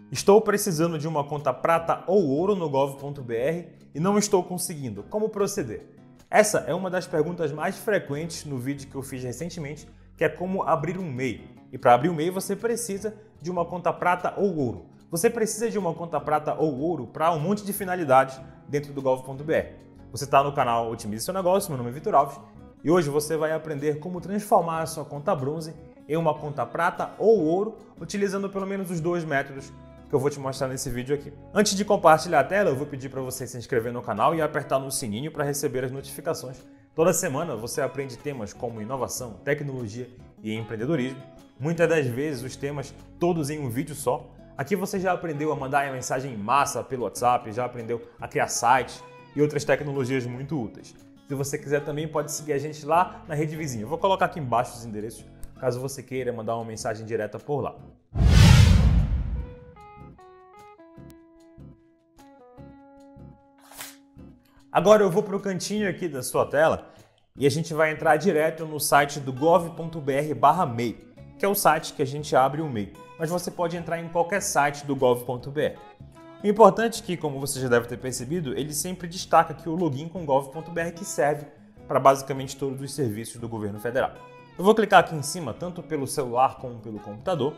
Estou precisando de uma conta prata ou ouro no gov.br e não estou conseguindo. Como proceder? Essa é uma das perguntas mais frequentes no vídeo que eu fiz recentemente, que é como abrir um MEI. E para abrir um MEI você precisa de uma conta prata ou ouro. Você precisa de uma conta prata ou ouro para um monte de finalidades dentro do gov.br. Você está no canal Otimize Seu Negócio, meu nome é Vitor Alves, e hoje você vai aprender como transformar a sua conta bronze em uma conta prata ou ouro, utilizando pelo menos os dois métodos que eu vou te mostrar nesse vídeo aqui. Antes de compartilhar a tela, eu vou pedir para você se inscrever no canal e apertar no sininho para receber as notificações. Toda semana você aprende temas como inovação, tecnologia e empreendedorismo. Muitas das vezes os temas todos em um vídeo só. Aqui você já aprendeu a mandar a mensagem em massa pelo WhatsApp, já aprendeu a criar sites e outras tecnologias muito úteis. Se você quiser também pode seguir a gente lá na rede vizinha. Eu vou colocar aqui embaixo os endereços, caso você queira mandar uma mensagem direta por lá. Agora eu vou para o cantinho aqui da sua tela e a gente vai entrar direto no site do gov.br/MEI, que é o site que a gente abre o MEI. Mas você pode entrar em qualquer site do gov.br. O importante é que, como você já deve ter percebido, ele sempre destaca aqui o login com gov.br, que serve para basicamente todos os serviços do governo federal. Eu vou clicar aqui em cima, tanto pelo celular como pelo computador.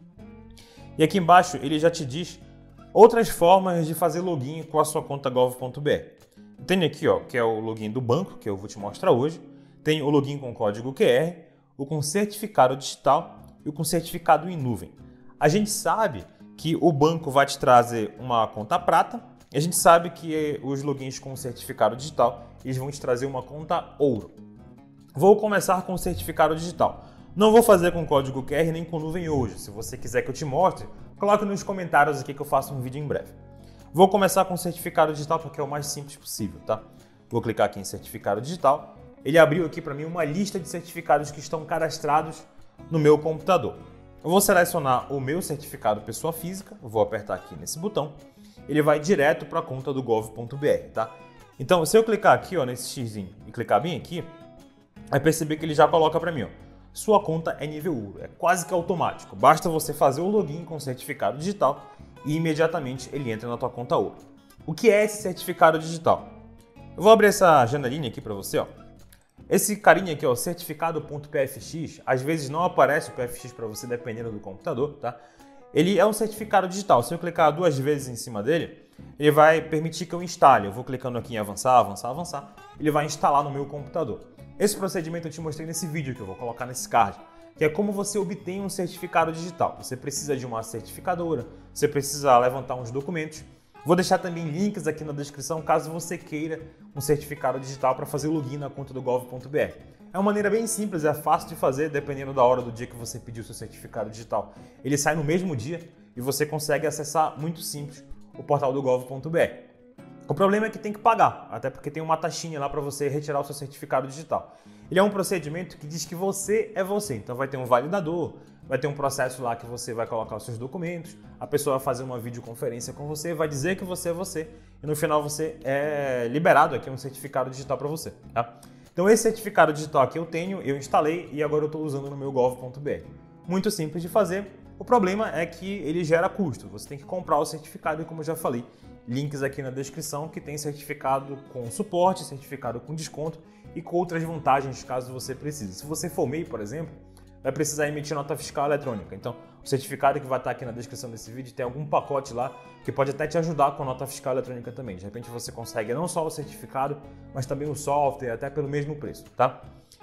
E aqui embaixo ele já te diz outras formas de fazer login com a sua conta gov.br. Tem aqui, que é o login do banco, que eu vou te mostrar hoje. Tem o login com código QR, o com certificado digital e o com certificado em nuvem. A gente sabe que o banco vai te trazer uma conta prata e a gente sabe que os logins com certificado digital eles vão te trazer uma conta ouro. Vou começar com o certificado digital. Não vou fazer com código QR nem com nuvem hoje. Se você quiser que eu te mostre, coloque nos comentários aqui que eu faço um vídeo em breve. Vou começar com o certificado digital porque é o mais simples possível, tá? Vou clicar aqui em certificado digital. Ele abriu aqui para mim uma lista de certificados que estão cadastrados no meu computador. Eu vou selecionar o meu certificado pessoa física, eu vou apertar aqui nesse botão. Ele vai direto para a conta do gov.br, tá? Então, se eu clicar aqui, nesse xizinho e clicar bem aqui, vai perceber que ele já coloca para mim, sua conta é nível ouro, é quase que automático. Basta você fazer o login com o certificado digital e imediatamente ele entra na tua conta ouro. O que é esse certificado digital? Eu vou abrir essa janelinha aqui para você, Esse carinha aqui, certificado.pfx, às vezes não aparece o PFX para você dependendo do computador, tá? Ele é um certificado digital. Se eu clicar duas vezes em cima dele, ele vai permitir que eu instale. Eu vou clicando aqui em avançar, avançar, avançar. Ele vai instalar no meu computador. Esse procedimento eu te mostrei nesse vídeo que eu vou colocar nesse card, que é como você obtém um certificado digital. Você precisa de uma certificadora, você precisa levantar uns documentos. Vou deixar também links aqui na descrição caso você queira um certificado digital para fazer o login na conta do gov.br. É uma maneira bem simples, é fácil de fazer, dependendo da hora do dia que você pediu o seu certificado digital. Ele sai no mesmo dia e você consegue acessar muito simples o portal do gov.br. O problema é que tem que pagar, até porque tem uma taxinha lá para você retirar o seu certificado digital. Ele é um procedimento que diz que você é você, então vai ter um validador, vai ter um processo lá que você vai colocar os seus documentos, a pessoa vai fazer uma videoconferência com você, vai dizer que você é você e no final você é liberado aqui um certificado digital para você, tá? Então esse certificado digital aqui eu instalei e agora eu estou usando no meu gov.br. Muito simples de fazer, o problema é que ele gera custo, você tem que comprar o certificado e como eu já falei, links aqui na descrição que tem certificado com suporte, certificado com desconto e com outras vantagens caso você precise. Se você for MEI, por exemplo, vai precisar emitir nota fiscal eletrônica. Então, o certificado que vai estar aqui na descrição desse vídeo tem algum pacote lá que pode até te ajudar com a nota fiscal eletrônica também. De repente você consegue não só o certificado, mas também o software, até pelo mesmo preço, tá?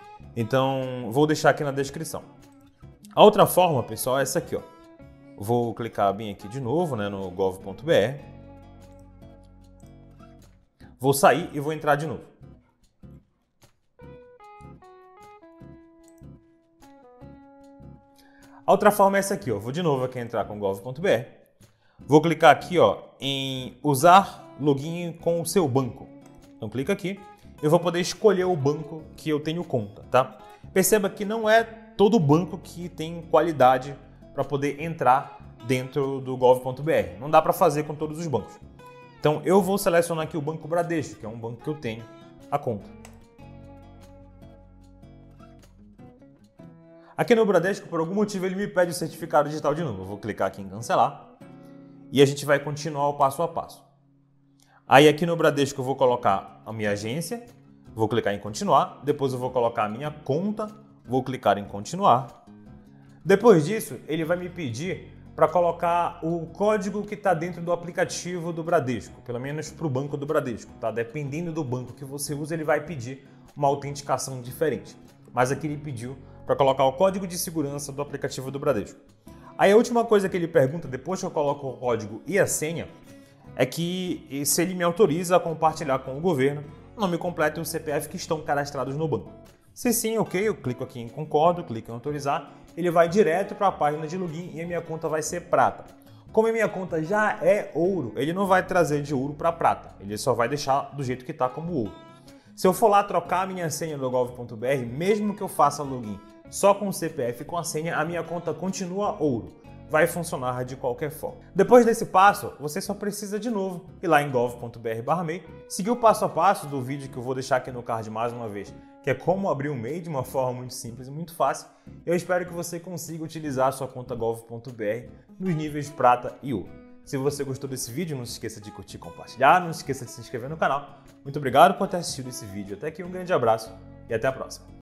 Então, vou deixar aqui na descrição. A outra forma, pessoal, é essa aqui, Vou clicar bem aqui de novo, no gov.br. Vou sair e vou entrar de novo. A outra forma é essa aqui, Vou de novo aqui entrar com gov.br. Vou clicar aqui, em usar login com o seu banco. Então clica aqui. Eu vou poder escolher o banco que eu tenho conta, tá? Perceba que não é todo banco que tem qualidade para poder entrar dentro do gov.br. Não dá para fazer com todos os bancos. Então eu vou selecionar aqui o Banco Bradesco, que é um banco que eu tenho a conta. Aqui no Bradesco, por algum motivo, ele me pede o certificado digital de novo. Eu vou clicar aqui em cancelar. e a gente vai continuar o passo a passo. Aí aqui no Bradesco eu vou colocar a minha agência, vou clicar em continuar, depois eu vou colocar a minha conta, vou clicar em continuar. Depois disso, ele vai me pedir para colocar o código que está dentro do aplicativo do Bradesco, pelo menos para o banco do Bradesco, tá? Dependendo do banco que você usa, ele vai pedir uma autenticação diferente. Mas aqui ele pediu para colocar o código de segurança do aplicativo do Bradesco. Aí a última coisa que ele pergunta, depois que eu coloco o código e a senha, é que se ele me autoriza a compartilhar com o governo o nome completo e o CPF que estão cadastrados no banco. Se sim, ok, eu clico aqui em concordo, clico em autorizar, ele vai direto para a página de login e a minha conta vai ser prata. Como a minha conta já é ouro, ele não vai trazer de ouro para prata, ele só vai deixar do jeito que está como ouro. Se eu for lá trocar a minha senha do gov.br, mesmo que eu faça login só com o CPF e com a senha, a minha conta continua ouro. Vai funcionar de qualquer forma. Depois desse passo, você só precisa de novo ir lá em gov.br/MEI, seguir o passo a passo do vídeo que eu vou deixar aqui no card mais uma vez, que é como abrir um MEI de uma forma muito simples e muito fácil. Eu espero que você consiga utilizar a sua conta gov.br nos níveis prata e ouro. Se você gostou desse vídeo, não se esqueça de curtir e compartilhar, não se esqueça de se inscrever no canal. Muito obrigado por ter assistido esse vídeo. Até aqui, um grande abraço e até a próxima.